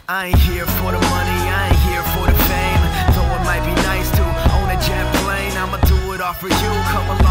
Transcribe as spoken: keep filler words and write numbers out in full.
I ain't here for the money, I ain't here for the fame. Though it might be nice to own a jet plane, I'ma do it all for you. Come along.